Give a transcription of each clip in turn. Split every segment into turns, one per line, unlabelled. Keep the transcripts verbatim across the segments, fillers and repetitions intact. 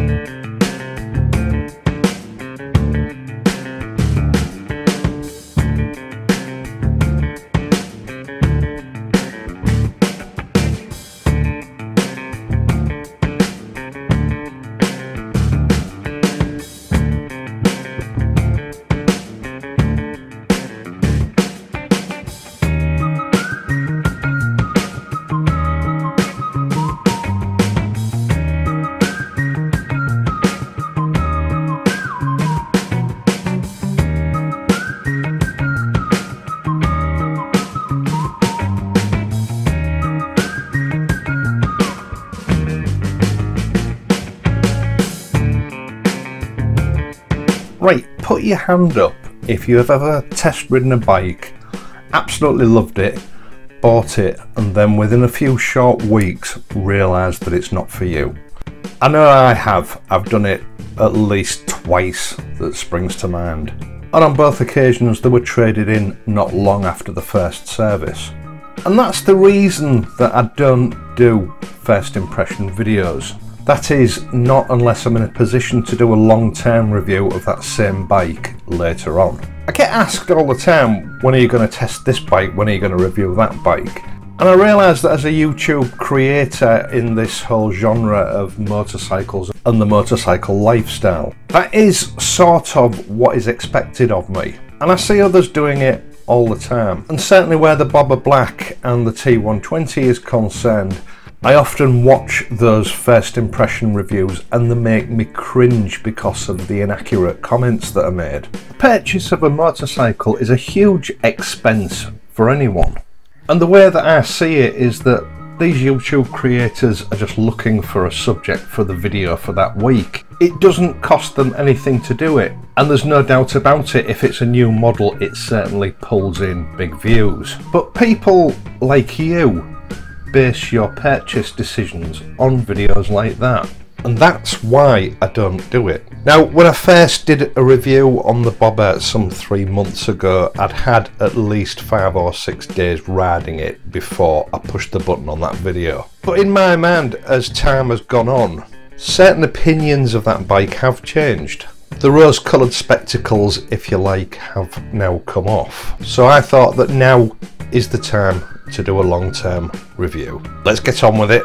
Right, put your hand up if you have ever test ridden a bike, absolutely loved it, bought it, and then within a few short weeks realised that it's not for you. I know I have. I've done it at least twice that springs to mind. And on both occasions they were traded in not long after the first service. And that's the reason that I don't do first impression videos. That is, not unless I'm in a position to do a long-term review of that same bike later on. I get asked all the time, when are you going to test this bike, when are you going to review that bike? And I realise that as a YouTube creator in this whole genre of motorcycles and the motorcycle lifestyle, that is sort of what is expected of me. And I see others doing it all the time. And certainly where the Bobber Black and the T one twenty is concerned, I often watch those first impression reviews and they make me cringe because of the inaccurate comments that are made. The purchase of a motorcycle is a huge expense for anyone. And the way that I see it is that these YouTube creators are just looking for a subject for the video for that week. It doesn't cost them anything to do it. And there's no doubt about it, if it's a new model, it certainly pulls in big views. But people like you base your purchase decisions on videos like that, and that's why I don't do it. Now, when I first did a review on the Bobber some three months ago, I'd had at least five or six days riding it before I pushed the button on that video. But in my mind, as time has gone on, certain opinions of that bike have changed. The rose-coloured spectacles, if you like, have now come off. So I thought that now is the time to do a long-term review. Let's get on with it.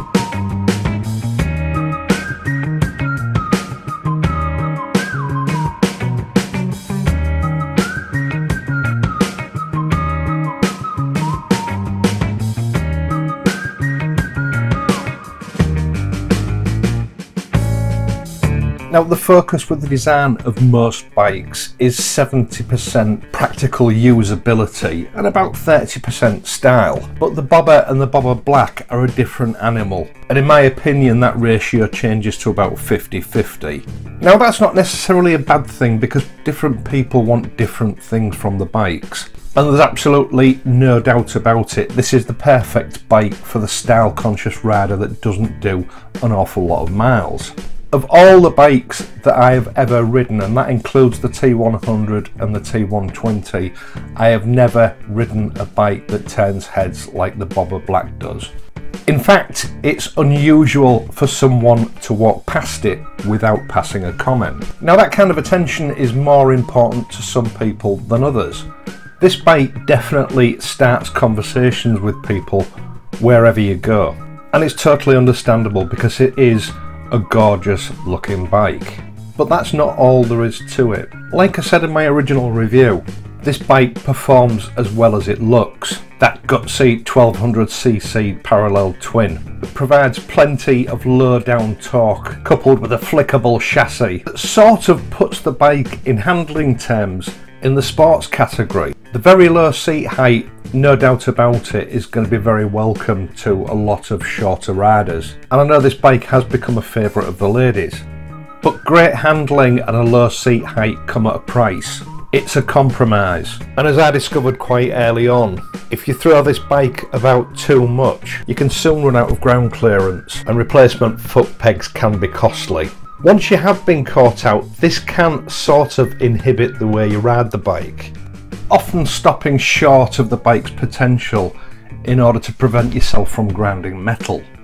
Now, the focus with the design of most bikes is seventy percent practical usability and about thirty percent style. But the Bobber and the Bobber Black are a different animal. And in my opinion, that ratio changes to about fifty fifty. Now, that's not necessarily a bad thing because different people want different things from the bikes. And there's absolutely no doubt about it, this is the perfect bike for the style-conscious rider that doesn't do an awful lot of miles. Of all the bikes that I have ever ridden, and that includes the T one hundred and the T one twenty, I have never ridden a bike that turns heads like the Bobber Black does. In fact, it's unusual for someone to walk past it without passing a comment. Now, that kind of attention is more important to some people than others. This bike definitely starts conversations with people wherever you go. And it's totally understandable because it is a gorgeous looking bike. But that's not all there is to it. Like I said in my original review, this bike performs as well as it looks. That gutsy twelve hundred c c parallel twin. It provides plenty of low down torque coupled with a flickable chassis that sort of puts the bike in handling terms in the sports category. The very low seat height, no doubt about it, is going to be very welcome to a lot of shorter riders. And I know this bike has become a favourite of the ladies. But great handling and a low seat height come at a price. It's a compromise. And as I discovered quite early on, if you throw this bike about too much, you can soon run out of ground clearance, and replacement foot pegs can be costly. Once you have been caught out, this can sort of inhibit the way you ride the bike, often stopping short of the bike's potential in order to prevent yourself from grinding metal.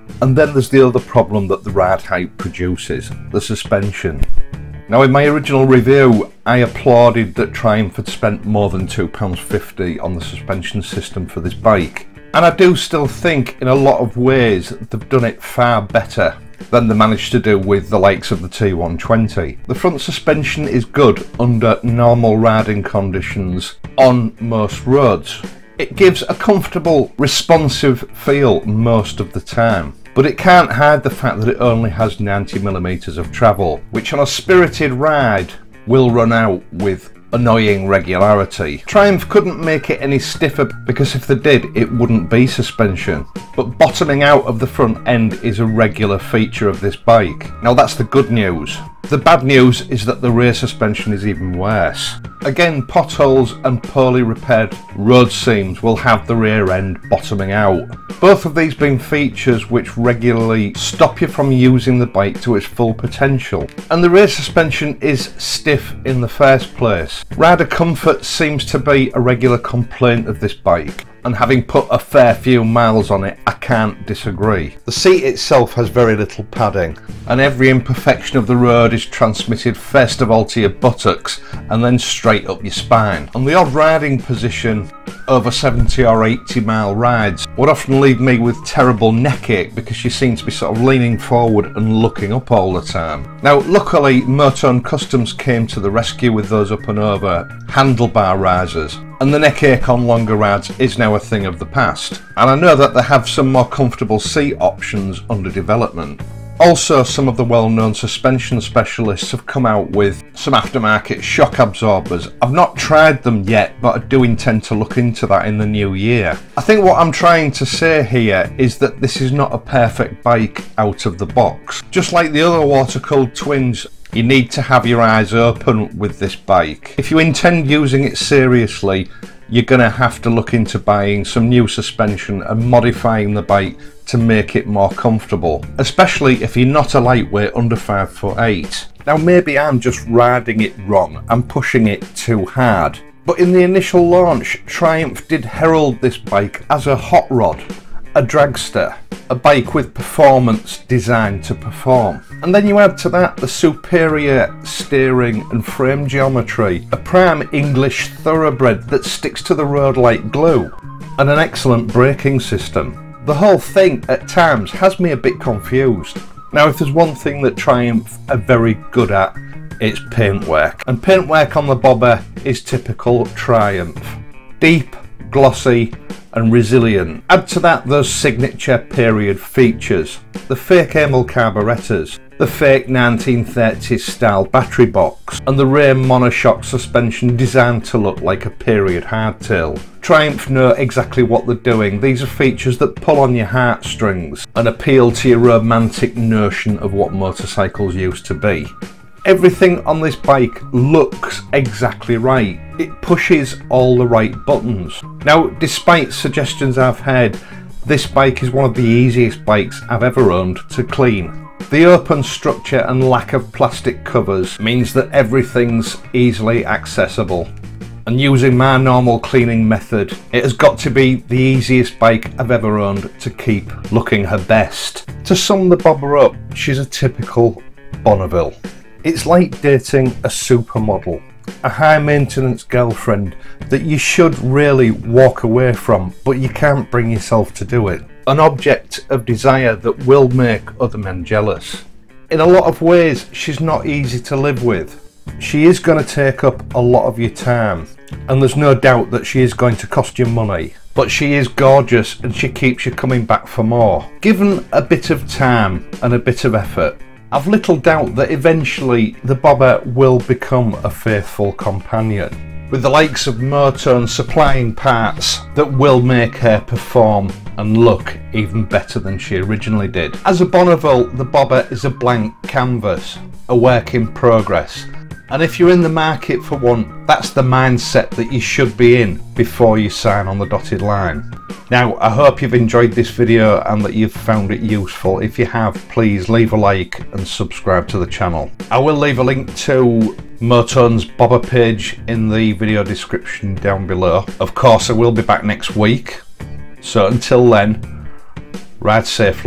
And then there's the other problem that the ride height produces, the suspension. Now, in my original review, I applauded that Triumph had spent more than two pounds fifty on the suspension system for this bike. And I do still think in a lot of ways they've done it far better than they managed to do with the likes of the T one twenty. The front suspension is good under normal riding conditions on most roads. It gives a comfortable, responsive feel most of the time. But it can't hide the fact that it only has ninety millimeters of travel, which on a spirited ride will run out with annoying regularity. Triumph couldn't make it any stiffer because if they did, it wouldn't be suspension. But bottoming out of the front end is a regular feature of this bike. Now that's the good news. The bad news is that the rear suspension is even worse. Again, potholes and poorly repaired road seams will have the rear end bottoming out. Both of these being features which regularly stop you from using the bike to its full potential. And the rear suspension is stiff in the first place. Rider comfort seems to be a regular complaint of this bike, and having put a fair few miles on it, I can't disagree. The seat itself has very little padding, and every imperfection of the road is transmitted first of all to your buttocks and then straight up your spine. On the odd riding position, over seventy or eighty mile rides would often leave me with terrible neck ache because you seem to be sort of leaning forward and looking up all the time. Now luckily Motorn Customs came to the rescue with those up and over handlebar risers, and the neck ache on longer rides is now a thing of the past. And I know that they have some more comfortable seat options under development. Also, some of the well-known suspension specialists have come out with some aftermarket shock absorbers. I've not tried them yet, but I do intend to look into that in the new year. I think what I'm trying to say here is that this is not a perfect bike out of the box. Just like the other water-cooled twins, you need to have your eyes open with this bike. If you intend using it seriously, you're going to have to look into buying some new suspension and modifying the bike to make it more comfortable, especially if you're not a lightweight under five foot eight. Now maybe I'm just riding it wrong, I'm pushing it too hard, but in the initial launch Triumph did herald this bike as a hot rod, a dragster, a bike with performance designed to perform. And then you add to that the superior steering and frame geometry, a prime English thoroughbred that sticks to the road like glue, and an excellent braking system. The whole thing at times has me a bit confused. Now if there's one thing that Triumph are very good at, it's paintwork. And paintwork on the Bobber is typical Triumph. Deep, glossy and resilient. Add to that those signature period features, the fake Amel carburetors, the fake nineteen thirties style battery box, and the rear monoshock suspension designed to look like a period hardtail. Triumph know exactly what they're doing. These are features that pull on your heartstrings and appeal to your romantic notion of what motorcycles used to be. Everything on this bike looks exactly right. It pushes all the right buttons. Now, despite suggestions I've heard, this bike is one of the easiest bikes I've ever owned to clean. The open structure and lack of plastic covers means that everything's easily accessible. And using my normal cleaning method, it has got to be the easiest bike I've ever owned to keep looking her best. To sum the Bobber up, she's a typical Bonneville. It's like dating a supermodel, a high maintenance girlfriend that you should really walk away from, but you can't bring yourself to do it. An object of desire that will make other men jealous. In a lot of ways, she's not easy to live with. She is going to take up a lot of your time, and there's no doubt that she is going to cost you money. But she is gorgeous and she keeps you coming back for more. Given a bit of time and a bit of effort, I've little doubt that eventually the Bobber will become a faithful companion, with the likes of Motorn supplying parts that will make her perform and look even better than she originally did. As a Bonneville, the Bobber is a blank canvas, a work in progress, and if you're in the market for one, that's the mindset that you should be in before you sign on the dotted line. Now, I hope you've enjoyed this video and that you've found it useful. If you have, please leave a like and subscribe to the channel. I will leave a link to Motorn's Bobber page in the video description down below. Of course, I will be back next week. So until then, ride safely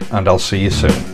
and I'll see you soon.